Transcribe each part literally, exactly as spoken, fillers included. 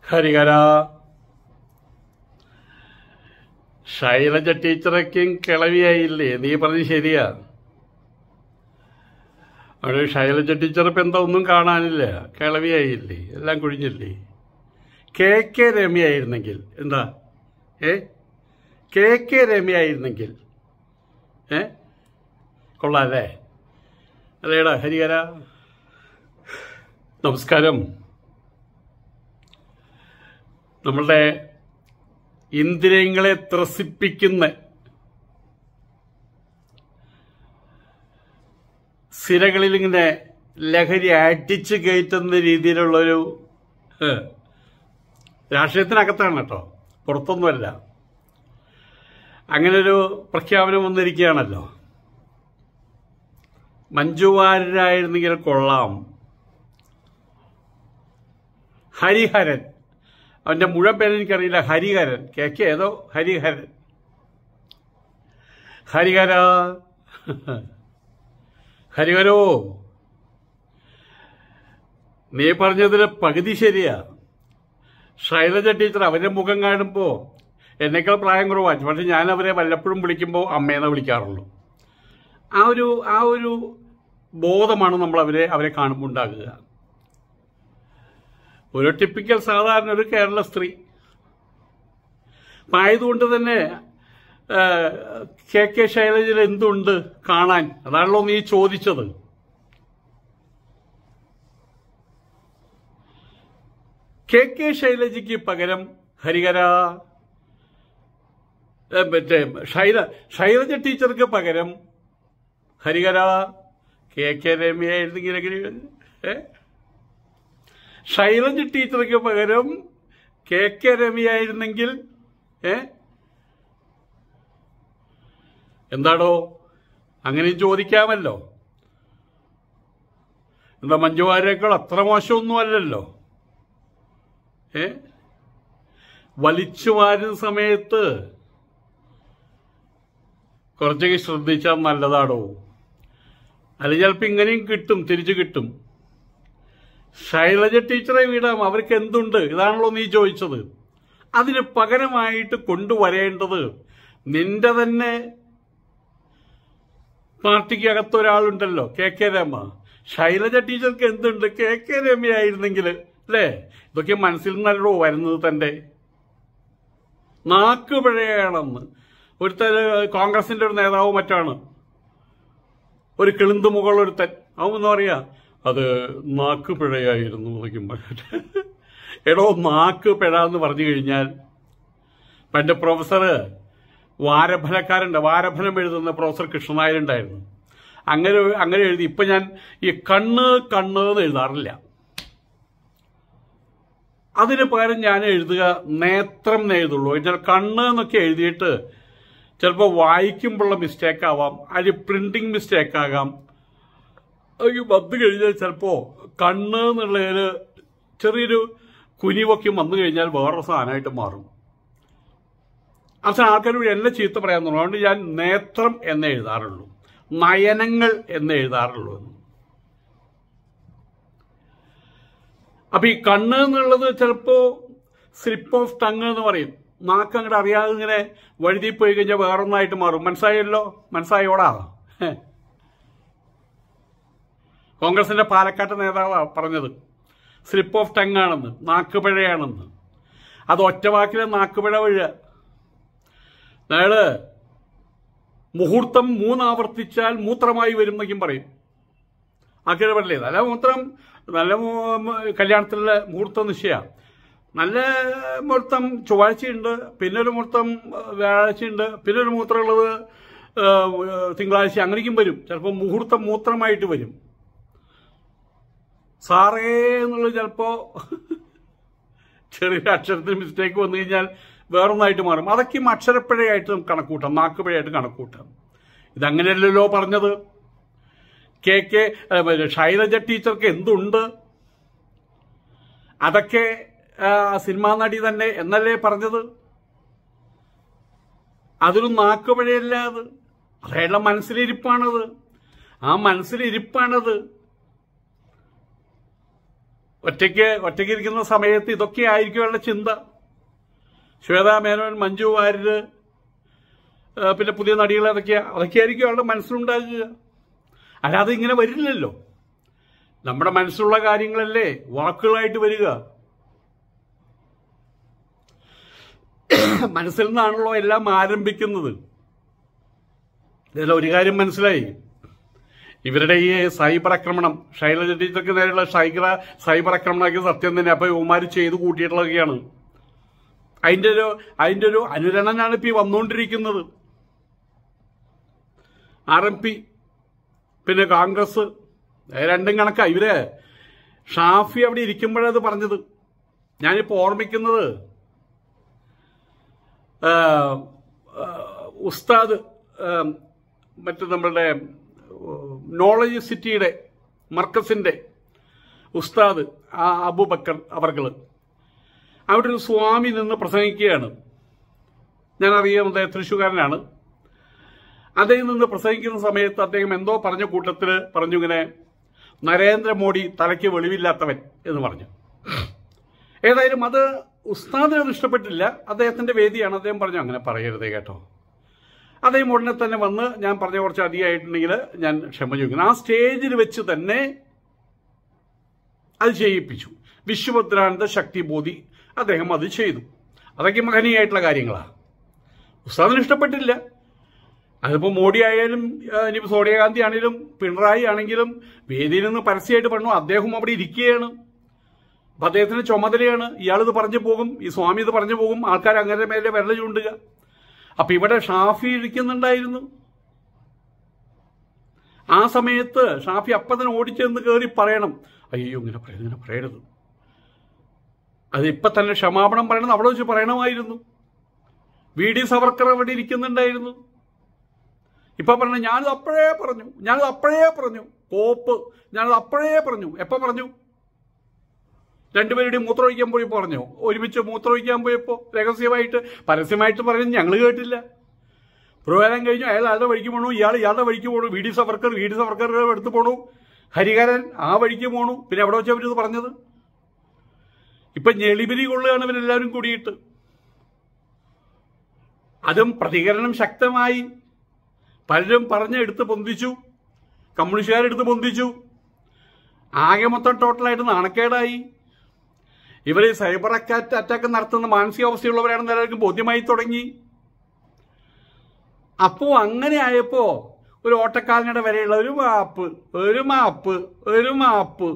ഹരിഹര ശൈലജ ടീച്ചറൊക്കെയും കിളവിയായില്ലേ? നീ പറഞ്ഞ് ശരിയാ. അവിടെ ശൈലജ ടീച്ചർ ഇപ്പം എന്താ ഒന്നും കാണാനില്ല, കിളവിയായില്ലേ, എല്ലാം കുഴിഞ്ഞില്ലേ. കെ കെ രമ്യായിരുന്നെങ്കിൽ എന്താ ഏ കെ കെ രമ്യായിരുന്നെങ്കിൽ ഏ കൊള്ളാല്ലേ? അതേടാ ഹരിഹര. നമസ്കാരം. നമ്മളുടെ ഇന്ദ്രിയങ്ങളെ ത്രസിപ്പിക്കുന്ന സിരകളിൽ ഇങ്ങനെ ലഹരി അടിച്ചു കയറ്റുന്ന രീതിയിലുള്ളൊരു രാഷ്ട്രീയത്തിനകത്താണ് കേട്ടോ, പുറത്തൊന്നുമല്ല. അങ്ങനൊരു പ്രഖ്യാപനം വന്നിരിക്കുകയാണല്ലോ. മഞ്ജു വാര്യരായിരുന്നെങ്കിൽ കൊള്ളാം. ഹരിഹരൻ, അവന്റെ മുഴുവൻ പേര് എനിക്കറിയില്ല. ഹരിഹരൻ, കെ കെ ഏതോ ഹരിഹരൻ. ഹരിഹര ഹരിഹരോ, നീ പറഞ്ഞതിൽ പകുതി ശരിയാ. ശൈലജ ടീച്ചർ അവരുടെ മുഖം കാണുമ്പോൾ എന്നേക്കാൾ പ്രായം കുറവാണ്, പക്ഷെ ഞാൻ അവരെ വല്ലപ്പോഴും വിളിക്കുമ്പോൾ അമ്മേനെ വിളിക്കാറുള്ളൂ. ആ ഒരു ആ ഒരു ബോധമാണ് നമ്മൾ അവരെ അവരെ കാണുമ്പോൾ ഉണ്ടാകുക. ഒരു ടിപ്പിക്കൽ സാധാരണ ഒരു കേരള സ്ത്രീ ആയതുകൊണ്ട് തന്നെ കെ കെ ശൈലജയിൽ എന്തുണ്ട് കാണാൻ? അതാണല്ലോ നീ ചോദിച്ചത്. കെ കെ ശൈലജയ്ക്ക് പകരം ഹരിഹര മറ്റേ ശൈല ശൈലജ ടീച്ചർക്ക് പകരം ഹരിഹര കെ കെ രമ്യായിരുന്നെങ്കിൽ ഏ ശൈലജ ടീച്ചർക്ക് പകരം കെ കെ രമ്യായിരുന്നെങ്കിൽ ഏ എന്താടോ, അങ്ങനെയും ചോദിക്കാമല്ലോ. എന്താ മഞ്ജു വാര്യരേക്കാൾ അത്ര മോശമൊന്നും അല്ലല്ലോ. ഏ വലിച്ചു വാരുന്ന സമയത്ത് കുറച്ചൊക്കെ ശ്രദ്ധിച്ചാൽ നല്ലതാടോ. അത് ചിലപ്പോൾ ഇങ്ങനെയും കിട്ടും, തിരിച്ചു കിട്ടും. ശൈലജ ടീച്ചറെ വിടാം, അവർക്ക് എന്തുണ്ട്? ഇതാണല്ലോ നീ ചോദിച്ചത്. അതിന് പകരമായിട്ട് കൊണ്ടുവരേണ്ടത് നിന്റെ തന്നെ പാർട്ടിക്ക് അകത്തൊരാളുണ്ടല്ലോ, കെ കെ രമ. ശൈലജ ടീച്ചർക്ക് എന്തുണ്ട്? കെ കെ രമയായിരുന്നെങ്കിൽ അല്ലേ? ഇതൊക്കെ മനസ്സിൽ നിന്നല്ലോ വരുന്നത്. തന്റെ നാക്ക് പിഴയാണെന്ന് ഒരുത്തൻ, കോൺഗ്രസിന്റെ ഒരു നേതാവ് മറ്റാണ്, ഒരു കിളിന്തു മുകളൊരുത്തൻ, അവൻ എന്താ പറയാ, അത് നാക്ക് പിഴയായിരുന്നു നോക്കുമ്പോൾ. എടോ, നാക്ക് പിഴ എന്ന് പറഞ്ഞു കഴിഞ്ഞാൽ പണ്ട് പ്രൊഫസർ വാരഫലക്കാരുണ്ട്, വാരഫലം എഴുതുന്ന പ്രൊഫസർ കൃഷ്ണനായരുണ്ടായിരുന്നു. അങ്ങനെ അങ്ങനെ എഴുതി. ഇപ്പൊ ഞാൻ ഈ കണ്ണ് കണ്ണ് എന്ന് എഴുതാറില്ല. അതിന് പകരം ഞാൻ എഴുതുക നേത്രം എന്ന് എഴുതുള്ളൂ. എന്നാൽ കണ്ണ് എന്നൊക്കെ എഴുതിയിട്ട് ചിലപ്പോൾ വായിക്കുമ്പോഴുള്ള മിസ്റ്റേക്ക് ആവാം, അതിൽ പ്രിന്റിങ് മിസ്റ്റേക്ക് ആകാം. വന്നു കഴിഞ്ഞാൽ ചിലപ്പോ കണ്ണ് എന്നുള്ളതിൽ ചെറിയൊരു കുനിവൊക്കെ വന്നു കഴിഞ്ഞാൽ വേറൊരു സാധനമായിട്ട് മാറും. അവസാനം ആൾക്കാരോട് എന്നെ ചീത്ത പറയാൻ തുടങ്ങും. അതുകൊണ്ട് ഞാൻ നേത്രം എന്ന് എഴുതാറുള്ളൂ, നയനങ്ങൾ എന്ന് എഴുതാറുള്ളൂ. അപ്പൊ ഈ കണ്ണ് എന്നുള്ളത് ചിലപ്പോ സ്ലിപ്പ് ഓഫ് ടങ് എന്ന് പറയും. നാക്ക് അങ്ങോട്ട് അറിയാതെ ഇങ്ങനെ വഴുതി പോയി കഴിഞ്ഞാൽ വേറൊന്നായിട്ട് മാറും. മനസ്സായല്ലോ? മനസ്സായോടാ? കോൺഗ്രസിന്റെ പാലക്കാട്ട് നേതാവാ പറഞ്ഞത് സ്ലിപ്പ് ഓഫ് ടങ് ആണെന്ന്, നാക്കുപിഴയാണെന്ന്. അത് ഒറ്റവാക്കിലെ നാക്കുപിഴ വഴിയ. അയാള് മുഹൂർത്തം മൂന്നാവർത്തിച്ചാൽ മൂത്രമായി വരും എന്നൊക്കെ പറയും. ആക്കിയത് പറയല്ലേ, നല്ല മൂത്രം, നല്ല കല്യാണത്തിലുള്ള മുഹൂർത്തം നിശ്ചയ. നല്ല മുഹൂർത്തം ചൊവ്വാഴ്ചയുണ്ട്, പിന്നെ ഒരു മുഹൂർത്തം വ്യാഴാഴ്ചയുണ്ട്, പിന്നെ ഒരു മുഹൂർത്തം ഉള്ളത് തിങ്കളാഴ്ച. അങ്ങനെയും വരും. ചിലപ്പോൾ മുഹൂർത്തം മൂത്രമായിട്ട് വരും. സാറേ എന്നുള്ളത് ചിലപ്പോ ചെറിയ അക്ഷരത്തിന് മിസ്റ്റേക്ക് വന്നു കഴിഞ്ഞാൽ വേറൊന്നായിട്ട് മാറും. അതൊക്കെയും അക്ഷരപ്പിഴയായിട്ട് കണക്കൂട്ടാം, നാക്കുപിഴയായിട്ട് കണക്കൂട്ടാം. ഇതങ്ങനെയല്ലല്ലോ പറഞ്ഞത്. കെ കെ ശൈലജ ടീച്ചർക്ക് എന്തുണ്ട്? അതൊക്കെ സിനിമാ നടി തന്നെ എന്നല്ലേ പറഞ്ഞത്? അതൊരു നാക്കുപിഴയല്ല. അത് അയാളുടെ മനസ്സിലിരിപ്പാണത്. ആ മനസ്സിലിരിപ്പാണത്. ഒറ്റയ്ക്ക് ഒറ്റയ്ക്ക് ഇരിക്കുന്ന സമയത്ത് ഇതൊക്കെ ആയിരിക്കും അവരുടെ ചിന്ത. ശ്വേതാ മേനോൻ, മഞ്ജു വാര്യര്, പിന്നെ പുതിയ നടികൾ അതൊക്കെയാ അതൊക്കെയായിരിക്കും അവരുടെ മനസ്സിലുണ്ടാകുക. അല്ലാതെ ഇങ്ങനെ വരില്ലല്ലോ. നമ്മുടെ മനസ്സിലുള്ള കാര്യങ്ങളല്ലേ വാക്കുകളായിട്ട് വരിക. മനസ്സിൽ നിന്നാണല്ലോ എല്ലാം ആരംഭിക്കുന്നത്. ഇതിൽ ഒരു കാര്യം മനസ്സിലായി, ഇവരുടെ ഈ സൈബർ ആക്രമണം, ശൈലജ ടീച്ചർക്ക് നേരെയുള്ള സൈബർ സൈബർ ആക്രമണമൊക്കെ സത്യം തന്നെ. അപ്പൊ ഇവന്മാര് ചെയ്ത് കൂട്ടിയിട്ടുള്ളതൊക്കെയാണ്. അതിന്റെ ഒരു അതിന്റെ ഒരു അനുരണനാണ് ഇപ്പൊ ഈ വന്നുകൊണ്ടിരിക്കുന്നത്. ആർ എം പി പിന്നെ കോൺഗ്രസ് രണ്ടും കണക്കാ. ഇവര് ഷാഫി അവിടെ ഇരിക്കുമ്പോഴത് പറഞ്ഞത്. ഞാനിപ്പോ ഓർമ്മിക്കുന്നത് ഉസ്താദ് മറ്റു നമ്മളുടെ നോളജ് സിറ്റിയുടെ മർക്കസിന്റെ ഉസ്താദ് ആ അബൂബക്കർ അവർകള് അവിടെ ഒരു സ്വാമി നിന്ന് പ്രസംഗിക്കുകയാണ്. ഞാൻ അറിയാവുന്നത് തൃശ്ശൂർക്കാരനാണ്. അദ്ദേഹം നിന്ന് പ്രസംഗിക്കുന്ന സമയത്ത് അദ്ദേഹം എന്തോ പറഞ്ഞ കൂട്ടത്തില് പറഞ്ഞു, ഇങ്ങനെ നരേന്ദ്രമോദി തലയ്ക്ക് വെളിവില്ലാത്തവൻ എന്ന് പറഞ്ഞു. ഏതായാലും അത് ഉസ്താദിന് അത് ഇഷ്ടപ്പെട്ടില്ല. അദ്ദേഹത്തിന്റെ വേദിയാണ്. അദ്ദേഹം പറഞ്ഞു, അങ്ങനെ പറയരുതേ കേട്ടോ. അദ്ദേഹം ഉടനെ തന്നെ വന്ന് ഞാൻ പറഞ്ഞ കുറച്ച് അധികമായിട്ടുണ്ടെങ്കിൽ ഞാൻ ക്ഷമ ചോദിക്കുന്നു. ആ സ്റ്റേജിൽ വെച്ച് തന്നെ അത് ചെയ്യിപ്പിച്ചു. വിശ്വഭദ്രാനന്ദ ശക്തിബോധി അദ്ദേഹം അത് ചെയ്തു. അതൊക്കെ മഹനീയായിട്ടുള്ള കാര്യങ്ങളാണ്. ഉസ്താദിന് ഇഷ്ടപ്പെട്ടില്ല. അതിപ്പോ മോഡി ആയാലും ഇനിയിപ്പോ സോണിയാഗാന്ധി ആണെങ്കിലും പിണറായി ആണെങ്കിലും വേദിയിൽ നിന്ന് പരസ്യമായിട്ട് പറഞ്ഞു. അദ്ദേഹം അവിടെ ഇരിക്കുകയാണ്. അപ്പൊ അദ്ദേഹത്തിന് ചുമതലയാണ്. ഇയാളിത് പറഞ്ഞു പോകും, ഈ സ്വാമി ഇത് പറഞ്ഞു പോകും, ആൾക്കാർ അങ്ങനെ മേലെ വിരൽ ചൂണ്ടുക. അപ്പൊ ഇവിടെ ഷാഫി ഇരിക്കുന്നുണ്ടായിരുന്നു. ആ സമയത്ത് ഷാഫി അപ്പൊ തന്നെ ഓടിച്ചെന്ന് കയറി പറയണം, അയ്യോ ഇങ്ങനെ പറയുന്നത് ഇങ്ങനെ പറയരുത്, അത് ഇപ്പൊ തന്നെ ക്ഷമാപണം പറയണം, അവിടെ വെച്ച് പറയണമായിരുന്നു. വി ഡി സവർക്കർ അവിടെ ഇരിക്കുന്നുണ്ടായിരുന്നു. ഇപ്പൊ പറഞ്ഞു, ഞാനത് അപ്പോഴേ പറഞ്ഞു, ഞാനത് അപ്പോഴേ പറഞ്ഞു, കോപ്പ് ഞാനത് അപ്പോഴേ പറഞ്ഞു. എപ്പോ പറഞ്ഞു? രണ്ടുപേരുടെയും മൂത്രമൊഴിക്കാൻ പോയി പറഞ്ഞു. ഒരുമിച്ച് മൂത്രമൊഴിക്കാൻ പോയപ്പോ രഹസ്യമായിട്ട് പരസ്യമായിട്ട് പറയുന്നത് ഞങ്ങൾ കേട്ടില്ല. പ്രോഗ്രാം കഴിഞ്ഞു, അയാൾ അയാളുടെ വഴിക്ക് പോണു, ഇയാൾ ഇയാളുടെ വഴിക്ക് പോണു, V D Savarkar V D സവർക്കറുടെ അടുത്ത് പോണു, ഹരിഹരൻ ആ വഴിക്ക് പോണു. പിന്നെ എവിടെ വെച്ചാൽ അവരിത് പറഞ്ഞത്? ഇപ്പൊ ഞെളിപിരി കൊള്ളുകയാണ് ഇവരെല്ലാവരും കൂടിയിട്ട്. അതും പ്രതികരണം ശക്തമായി. പലരും പറഞ്ഞ് എടുത്ത് പൊന്തിച്ചു, കമ്മ്യൂണിസ്റ്റുകാരെടുത്ത് പൊന്തിച്ചു. ആകെ മൊത്തം ടോട്ടലായിട്ട് നാണക്കേടായി. ഇവർ സൈബർ അറ്റാക്ക് അറ്റാക്ക് നടത്തുന്ന മാനസികാവസ്ഥയുള്ളവരാണെന്ന് എല്ലാവർക്കും ബോധ്യമായി തുടങ്ങി. അപ്പോ അങ്ങനെ ആയപ്പോ ഒരു ഓട്ടക്കാരനയുടെ വരെയുള്ള ഒരു മാപ്പ് ഒരു മാപ്പ് ഒരു മാപ്പ്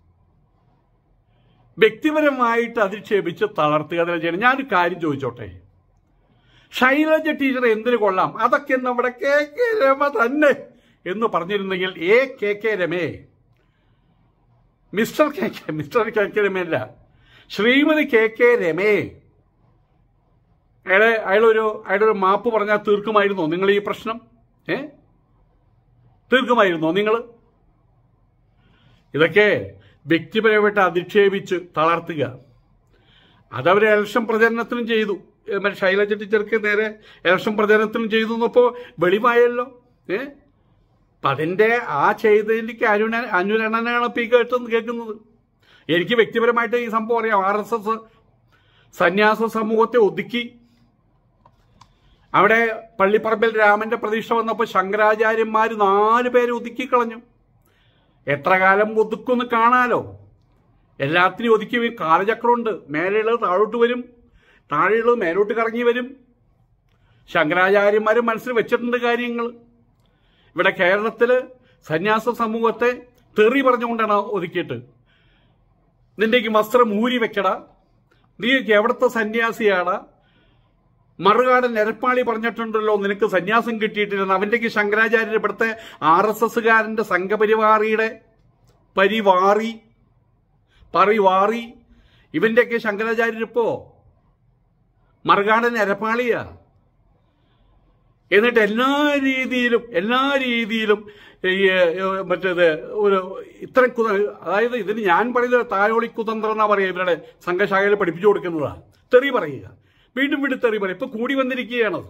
വ്യക്തിപരമായിട്ട് അധിക്ഷേപിച്ച് തളർത്തുക തന്നെ ചെയ്യണം. ഞാനൊരു കാര്യം ചോദിച്ചോട്ടെ, ശൈലജ ടീച്ചർ എന്തിനു കൊള്ളാം, അതൊക്കെ നമ്മുടെ കെ കെ രമ തന്നെ എന്ന് പറഞ്ഞിരുന്നെങ്കിൽ, എ കെ കെ രമേ, mister K K mister K K രമയല്ല, ശ്രീമതി കെ കെ രമേ, അയാളെ അയാളൊരു അയാളൊരു മാപ്പ് പറഞ്ഞാൽ തീർക്കുമായിരുന്നോ നിങ്ങൾ ഈ പ്രശ്നം? ഏ തീർക്കുമായിരുന്നോ നിങ്ങൾ? ഇതൊക്കെ വ്യക്തിപരമായിട്ട് അധിക്ഷേപിച്ച് തളർത്തുക. അതവർ ഇലക്ഷൻ പ്രചരണത്തിനും ചെയ്തു. മറ്റേ ശൈലജ ടീച്ചർക്ക് നേരെ ഇലക്ഷൻ പ്രചരണത്തിനും ചെയ്തു എന്നപ്പോ വെളിവായല്ലോ. ഏ അപ്പൊ അതിന്റെ ആ ചെയ്തതിലേക്ക് അനുന അനുരണനാണ് ഇപ്പൊ ഈ കേട്ടെന്ന് കേൾക്കുന്നത്. എനിക്ക് വ്യക്തിപരമായിട്ട് ഈ സംഭവം അറിയാം. ആർ എസ് എസ് സന്യാസ സമൂഹത്തെ ഒതുക്കി. അവിടെ പള്ളിപ്പറമ്പിൽ രാമന്റെ പ്രതിഷ്ഠ വന്നപ്പോൾ ശങ്കരാചാര്യന്മാർ നാല് പേരെ ഒതുക്കിക്കളഞ്ഞു. എത്ര കാലം ഒതുക്കുമെന്ന് കാണാലോ. എല്ലാത്തിനും ഒതുക്കി. കാലചക്രമുണ്ട്. മേലെയുള്ളത് താഴോട്ട് വരും, താഴെയുള്ളത് മേലോട്ട് കറങ്ങി വരും. ശങ്കരാചാര്യന്മാരും മനസ്സിൽ വെച്ചിട്ടുണ്ട് കാര്യങ്ങൾ. ഇവിടെ കേരളത്തില് സന്യാസ സമൂഹത്തെ തെറി പറഞ്ഞുകൊണ്ടാണ് ഒതുക്കിയിട്ട്. നിന്റേക്ക് വസ്ത്രം ഊരി വെക്കടാ, നീക്ക് എവിടത്തെ സന്യാസിയാടാ, മറുകാടൻ എരപ്പാളി പറഞ്ഞിട്ടുണ്ടല്ലോ നിനക്ക് സന്യാസം കിട്ടിയിട്ടില്ലെന്ന്. അവന്റേക്ക് ശങ്കരാചാര്യർ ഇവിടുത്തെ ആർ എസ് എസ്സുകാരന്റെ സംഘപരിവാറിയുടെ പരിവാറി പരിവാറി ഇവന്റെയൊക്കെ ശങ്കരാചാര്യരിപ്പോ മറുകാടൻ എരപ്പാളിയാ. എന്നിട്ട് എല്ലാ രീതിയിലും എല്ലാ രീതിയിലും ഈ മറ്റേത് ഒരു ഇത്ര അതായത് ഇതിന് ഞാൻ പറയുന്നത് തായോളി കുതന്ത്രം എന്നാ പറയുക. ഇവരുടെ സംഘശാഖയിൽ പഠിപ്പിച്ചു കൊടുക്കുന്നതാ. തെറി പറയുക, വീണ്ടും വീണ്ടും തെറി പറയുക. ഇപ്പൊ കൂടി വന്നിരിക്കുകയാണത്.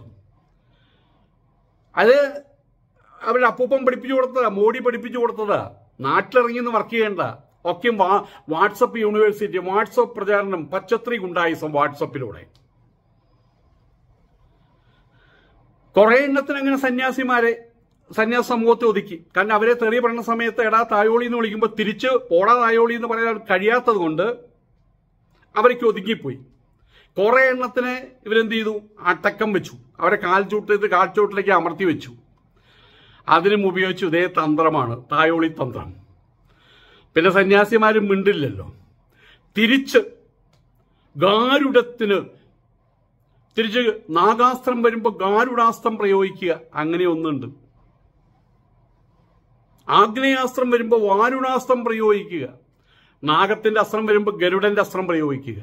അത് അവരുടെ അപ്പൂപ്പൻ പഠിപ്പിച്ചു കൊടുത്തതാ, മോഡി പഠിപ്പിച്ചു കൊടുത്തതാ. നാട്ടിലിറങ്ങി ഒന്ന് വർക്ക് ചെയ്യണ്ട, ഒക്കെ വാട്സപ്പ് യൂണിവേഴ്സിറ്റി, വാട്സപ്പ് പ്രചാരണം, പച്ചത്രി ഗുണ്ടായിസം വാട്സപ്പിലൂടെ. കുറെ എണ്ണത്തിന് അങ്ങനെ സന്യാസിമാരെ സന്യാസ സമൂഹത്തെ ഒതുക്കി. കാരണം അവരെ തെറി പറയുന്ന സമയത്ത് എടാ തായോളി എന്ന് വിളിക്കുമ്പോൾ തിരിച്ച് ഓടാ തായോളി എന്ന് പറയാൻ കഴിയാത്തത് കൊണ്ട് അവർക്ക് ഒതുങ്ങിപ്പോയി. കുറെ എണ്ണത്തിനെ ഇവരെന്ത് ചെയ്തു? അടക്കം വെച്ചു. അവരെ കാൽച്ചൂട്ട് കാൽച്ചൂട്ടിലേക്ക് അമർത്തി വെച്ചു. അതിനും ഉപയോഗിച്ചു ഇതേ തന്ത്രമാണ്, തായോളി തന്ത്രം. പിന്നെ സന്യാസിമാരും മിണ്ടില്ലല്ലോ. തിരിച്ച് ഗാരുഡത്തിന് തിരിച്ച് നാഗാസ്ത്രം വരുമ്പോൾ ഗാരുഡാസ്ത്രം പ്രയോഗിക്കുക, അങ്ങനെ ഒന്നുണ്ട്. ആഗ്നേയാസ്ത്രം വരുമ്പോൾ വാരുണാസ്ത്രം പ്രയോഗിക്കുക, നാഗത്തിന്റെ അസ്ത്രം വരുമ്പോൾ ഗരുഡന്റെ അസ്ത്രം പ്രയോഗിക്കുക,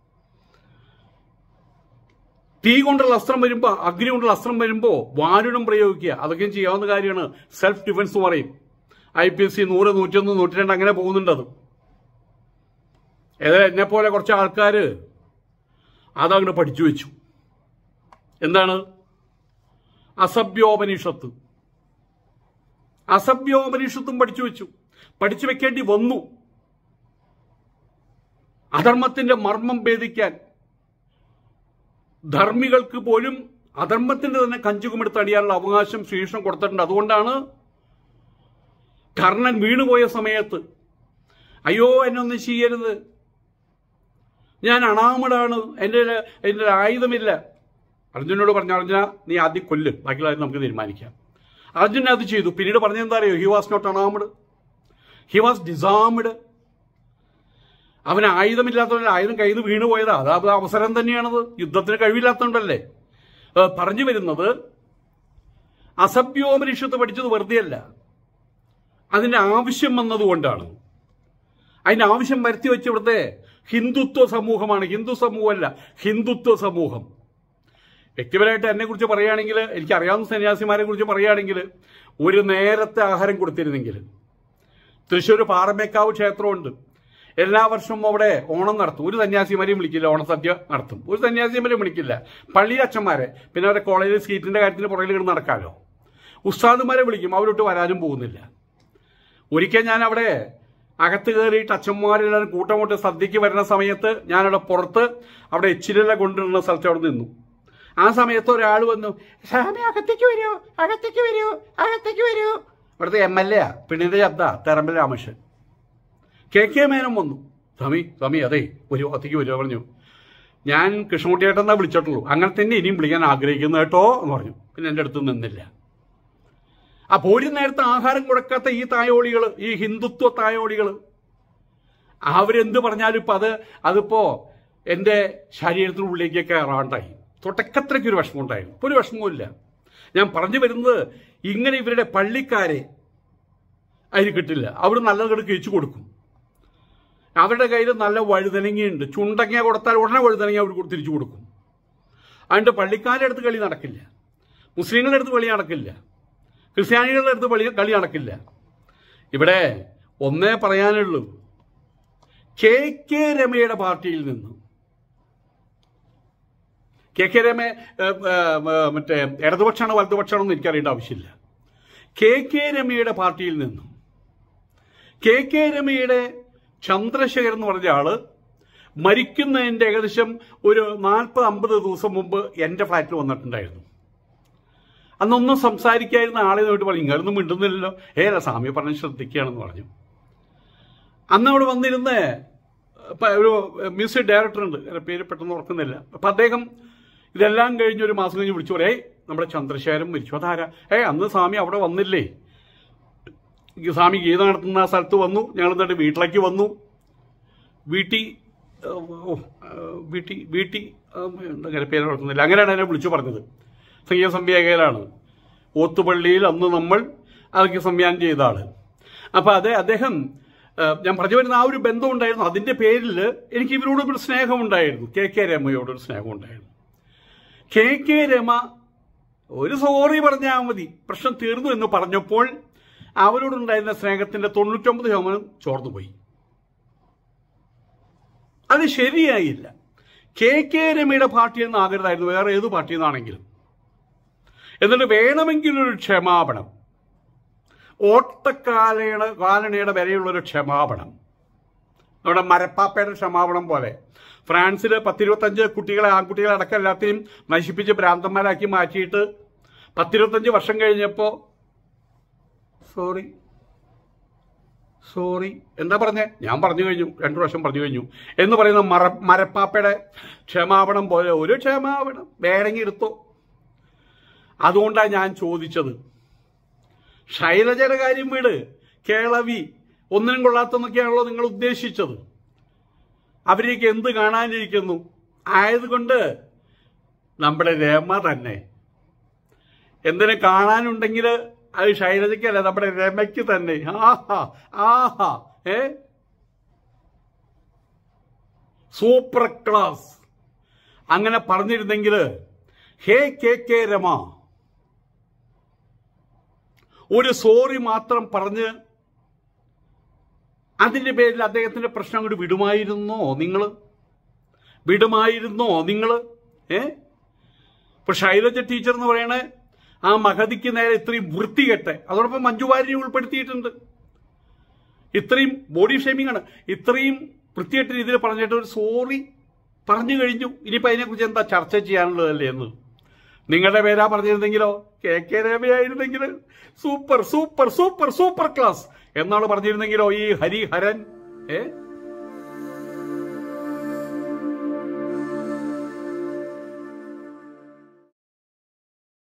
തീ കൊണ്ടുള്ള അസ്ത്രം വരുമ്പോൾ അഗ്നി കൊണ്ടുള്ള അസ്ത്രം വരുമ്പോൾ വാരുണം പ്രയോഗിക്കുക. അതൊക്കെയും ചെയ്യാവുന്ന കാര്യമാണ്. സെൽഫ് ഡിഫൻസ് പറയും. ഐ പി എസ് സി നൂറ് നൂറ്റൊന്ന് നൂറ്റി രണ്ട് അങ്ങനെ പോകുന്നുണ്ട്. അത് ഏതായാലും എന്നെ പോലെ കുറച്ച് ആൾക്കാർ അതങ്ങോട്ട് പഠിച്ചു വെച്ചു. എന്താണ്? അസഭ്യോപനിഷത്ത്. അസഭ്യോപനിഷത്തും പഠിച്ചു വെച്ചു. പഠിച്ചു വെക്കേണ്ടി വന്നു. അധർമ്മത്തിന്റെ മർമ്മം ഭേദിക്കാൻ ധർമ്മികൾക്ക് പോലും അധർമ്മത്തിന്റെ തന്നെ കഞ്ചുകുമെടുത്ത് അടിയാനുള്ള അവകാശം ശ്രീകൃഷ്ണൻ കൊടുത്തിട്ടുണ്ട്. അതുകൊണ്ടാണ് കർണൻ വീണുപോയ സമയത്ത് അയ്യോ എന്നൊന്നും ചെയ്യരുത്, ഞാൻ അണാമടാണ്, എൻ്റെ എൻ്റെ ആയുധമില്ല. അർജുനോട് പറഞ്ഞു, അർജുന നീ ആദ്യം കൊല്ല്, ബാക്കിയുള്ള നമുക്ക് തീരുമാനിക്കാം. അർജുന അത് ചെയ്തു. പിന്നീട് പറഞ്ഞെന്താ അറിയോ? He was not unarmed, he was disarmed. അവന് ആയുധമില്ലാത്തവരല്ല, ആയുധം കയ്യിൽ നിന്ന് വീണുപോയതാ. അത് അവസരം തന്നെയാണത്. യുദ്ധത്തിന് കഴിവില്ലാത്തതുകൊണ്ടല്ലേ. പറഞ്ഞു വരുന്നത് അസഭ്യോപനിഷത്ത് പഠിച്ചത് വെറുതെയല്ല, അതിന്റെ ആവശ്യം വന്നതുകൊണ്ടാണ്. അതിന്റെ ആവശ്യം വരുത്തി വെച്ച് ഇവിടുത്തെ ഹിന്ദുത്വ സമൂഹമാണ്. ഹിന്ദു സമൂഹമല്ല, ഹിന്ദുത്വ സമൂഹം. വ്യക്തിപരമായിട്ട് എന്നെ കുറിച്ച് പറയുകയാണെങ്കിൽ, എനിക്കറിയാവുന്ന സന്യാസിമാരെ കുറിച്ച് പറയുകയാണെങ്കിൽ, ഒരു നേരത്തെ ആഹാരം കൊടുത്തിരുന്നെങ്കിൽ. തൃശ്ശൂർ പാറമേക്കാവ് ക്ഷേത്രമുണ്ട്. എല്ലാ വർഷവും അവിടെ ഓണം നടത്തും. ഒരു സന്യാസിമാരെയും വിളിക്കില്ല, ഓണസദ്യ നടത്തും. ഒരു സന്യാസിമാരെയും വിളിക്കില്ല. പള്ളി അച്ഛന്മാരെ, പിന്നെ അവരെ കോളേജിൽ സീറ്റിന്റെ കാര്യത്തിന് പുറകിൽ കിടന്ന് നടക്കാമല്ലോ. ഉസ്താദുമാരെ വിളിക്കും, അവരോട്ട് വരാനും പോകുന്നില്ല. ഒരിക്കൽ ഞാൻ അവിടെ അകത്ത് കയറിയിട്ട് അച്ഛന്മാരെല്ലാവരും കൂട്ടം കൊണ്ട് സദ്യക്ക് വരുന്ന സമയത്ത് ഞാനവിടെ പുറത്ത് അവിടെ എച്ചിലെല്ല കൊണ്ടുവരുന്ന സ്ഥലത്ത് അവിടെ നിന്നു. ആ സമയത്ത് ഒരാൾ വന്നു, സ്വാമി അകത്തേക്ക് വരൂ, അകത്തേക്ക് വരൂ, അകത്തേക്ക് വരൂ. ഇവിടുത്തെ എം എൽ എ പിന്നീട് ശബ്ദ തെറമ്പൽ രാമകൃഷ്ണൻ. കെ കെ മേനോൻ വന്നു. സ്വാമി സ്വാമി അതെ ഒരു അകത്തേക്ക് വരുമോ പറഞ്ഞു. ഞാൻ കൃഷ്ണകുട്ടിയേട്ടെന്നാ വിളിച്ചിട്ടുള്ളൂ, അങ്ങനെ തന്നെ ഇനിയും വിളിക്കാൻ ആഗ്രഹിക്കുന്നു കേട്ടോ എന്ന് പറഞ്ഞു. പിന്നെ എൻ്റെ അടുത്ത് നിന്നില്ല. അപ്പോൾ ഒരു നേരത്തെ ആഹാരം കൊടുക്കാത്ത ഈ തായോളികൾ, ഈ ഹിന്ദുത്വ തായോളികൾ, അവരെന്ത് പറഞ്ഞാലും ഇപ്പം അത് അതിപ്പോ എൻ്റെ ശരീരത്തിനുള്ളിലേക്ക് കയറാണ്ടായി. തുടക്കത്തിലേക്ക് ഒരു വിഷമം ഉണ്ടായിരുന്നു, ഇപ്പോൾ ഒരു വിഷമവുമില്ല. ഞാൻ പറഞ്ഞു വരുന്നത്, ഇങ്ങനെ ഇവരുടെ പള്ളിക്കാരെ അതിന് കിട്ടില്ല. അവർ നല്ലത് കഴിച്ചു കൊടുക്കും. അവരുടെ കയ്യിൽ നല്ല വഴുതനങ്ങയുണ്ട്. ചുണ്ടങ്ങ കൊടുത്താൽ ഉടനെ വഴുതനങ്ങ അവർ തിരിച്ചു കൊടുക്കും. അതുകൊണ്ട് പള്ളിക്കാരുടെ അടുത്ത് കളി നടക്കില്ല, മുസ്ലിങ്ങളുടെ അടുത്ത് കളി നടക്കില്ല, ക്രിസ്ത്യാനികളുടെ അടുത്ത് കളി കളി നടക്കില്ല. ഇവിടെ ഒന്നേ പറയാനുള്ളൂ, കെ കെ രമയുടെ പാർട്ടിയിൽ നിന്ന്, കെ കെ രമ മറ്റേ ഇടതുപക്ഷമാണോ വലതുപക്ഷമാണോ എന്ന് എനിക്കറിയേണ്ട ആവശ്യമില്ല. കെ കെ രമയുടെ പാർട്ടിയിൽ നിന്നും, കെ കെ രമയുടെ ചന്ദ്രശേഖരൻ എന്ന് പറഞ്ഞ ആള് മരിക്കുന്നതിൻ്റെ ഏകദേശം ഒരു നാൽപ്പത് അമ്പത് ദിവസം മുമ്പ് എൻ്റെ ഫ്ലാറ്റിൽ വന്നിട്ടുണ്ടായിരുന്നു. അന്നൊന്നും സംസാരിക്കായിരുന്ന ആളെ നോട്ട് പറഞ്ഞു, ഇങ്ങനൊന്നും മിണ്ടുന്നില്ലല്ലോ. ഏല സ്വാമി പറഞ്ഞ് ശ്രദ്ധിക്കുകയാണെന്ന് പറഞ്ഞു. അന്ന് അവിടെ വന്നിരുന്ന ഒരു മ്യൂസിക് ഡയറക്ടർ ഉണ്ട്, പേര് പെട്ടെന്ന് ഓർക്കുന്നില്ല. അപ്പം അദ്ദേഹം ഇതെല്ലാം കഴിഞ്ഞ് ഒരു മാസം കഴിഞ്ഞ് വിളിച്ചു പറയേ നമ്മുടെ ചന്ദ്രശേഖരൻ മരിച്ചു. അതാരാ? ഏ അന്ന് സ്വാമി അവിടെ വന്നില്ലേ, സ്വാമി ഗീത നടത്തുന്ന ആ സ്ഥലത്ത് വന്നു. ഞങ്ങൾ എന്നിട്ട് വീട്ടിലേക്ക് വന്നു. വീട്ടി വീട്ടി വീട്ടി അങ്ങനെ പേര് ഓർക്കുന്നില്ല. അങ്ങനെയാണ് എന്നെ വിളിച്ചു പറഞ്ഞത്. സംഗീത സംവിധായകനാണ്. ഓത്തുപള്ളിയിൽ അന്ന് നമ്മൾ അതൊക്കെ സംവിധാനം ചെയ്ത ആള്. അപ്പം അത് അദ്ദേഹം, ഞാൻ പറഞ്ഞു വരുന്ന ആ ഒരു ബന്ധം ഉണ്ടായിരുന്നു. അതിൻ്റെ പേരിൽ എനിക്ക് ഇവരോടൊരു സ്നേഹമുണ്ടായിരുന്നു, കെ കെ രമയോടൊരു സ്നേഹമുണ്ടായിരുന്നു. കെ കെ രമ ഒരു സോറി പറഞ്ഞാൽ മതി, പ്രശ്നം തീർന്നു എന്ന് പറഞ്ഞപ്പോൾ അവരോടുണ്ടായിരുന്ന സ്നേഹത്തിന്റെ തൊണ്ണൂറ്റൊമ്പത് ശതമാനം ചോർന്നുപോയി. അത് ശരിയായില്ല. കെ കെ രമയുടെ പാർട്ടിയിൽ നിന്ന് ആകരുതായിരുന്നു, വേറെ ഏത് പാർട്ടിയിൽ നിന്നാണെങ്കിലും. എന്നിട്ട് വേണമെങ്കിലൊരു ക്ഷമാപണം, ഓട്ടക്കാലയുടെ കാലണയുടെ വരെയുള്ളൊരു ക്ഷമാപണം. നമ്മുടെ മരപ്പാപ്പയുടെ ക്ഷമാപണം പോലെ. ഫ്രാൻസിൽ പത്തിരുപത്തഞ്ച് കുട്ടികളെ ആൺകുട്ടികളെ അടക്കം എല്ലാത്തിനും നശിപ്പിച്ച് ഭ്രാന്തന്മാരാക്കി മാറ്റിയിട്ട് പത്തിരുപത്തഞ്ച് വർഷം കഴിഞ്ഞപ്പോൾ സോറി സോറി എന്താ പറഞ്ഞേ, ഞാൻ പറഞ്ഞു കഴിഞ്ഞു, രണ്ടു വർഷം പറഞ്ഞു കഴിഞ്ഞു എന്ന് പറയുന്ന മറ മരപ്പാപ്പയുടെ ക്ഷമാപണം പോലെ ഒരു ക്ഷമാപണം വേണമെങ്കിൽ എടുത്തോ. അതുകൊണ്ടാണ് ഞാൻ ചോദിച്ചത്. ശൈലജയുടെ കാര്യം വീട് കേളവി ഒന്നിനും കൊള്ളാത്തെന്നൊക്കെയാണല്ലോ നിങ്ങൾ ഉദ്ദേശിച്ചത്. അവരേക്ക് എന്ത് കാണാനിരിക്കുന്നു? ആയതുകൊണ്ട് നമ്മുടെ രമ തന്നെ എന്തിനെ കാണാനുണ്ടെങ്കിൽ അത് ശൈലജയ്ക്കല്ല, നമ്മുടെ രമയ്ക്ക് തന്നെ. ആഹാ ആഹാ ഏ സൂപ്പർ ക്ലാസ് അങ്ങനെ പറഞ്ഞിരുന്നെങ്കിൽ ഹേ കെ കെ രമ ഒരു സോറി മാത്രം പറഞ്ഞ് അതിന്റെ പേരിൽ അദ്ദേഹത്തിന്റെ പ്രശ്നം അങ്ങോട്ട് വിടുമായിരുന്നോ നിങ്ങൾ? വിടുമായിരുന്നോ നിങ്ങൾ? ഏ ഇപ്പൊ ശൈലജ ടീച്ചർ എന്ന് പറയണേ ആ മഹതിക്ക് നേരെ ഇത്രയും വൃത്തികെട്ടെ, അതോടൊപ്പം മഞ്ജു വാര്യരെ ഉൾപ്പെടുത്തിയിട്ടുണ്ട്. ഇത്രയും ബോഡി ഷേമിംഗ് ആണ്. ഇത്രയും വൃത്തികെട്ട രീതിയിൽ പറഞ്ഞിട്ട് ഒരു സോറി പറഞ്ഞു കഴിഞ്ഞു. ഇനിയിപ്പോൾ അതിനെക്കുറിച്ച് എന്താ ചർച്ച ചെയ്യാനുള്ളതല്ലേ എന്ന്. നിങ്ങളുടെ പേരാ പറഞ്ഞിരുന്നെങ്കിലോ, കെ കെ രമയായിരുന്നെങ്കിൽ super super super super class എന്നാണ് പറഞ്ഞിരുന്നെങ്കിലോ ഈ ഹരിഹരൻ ഏ